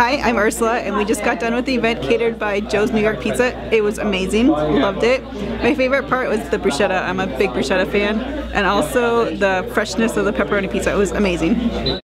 Hi, I'm Ursula, and we just got done with the event catered by Joe's New York Pizza. It was amazing. Loved it. My favorite part was the bruschetta. I'm a big bruschetta fan, and also the freshness of the pepperoni pizza. It was amazing.